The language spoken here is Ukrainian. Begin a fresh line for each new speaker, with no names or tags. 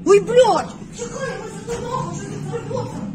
Ой, блядь!
Чекай, ми за дорогу, що ти прибувся.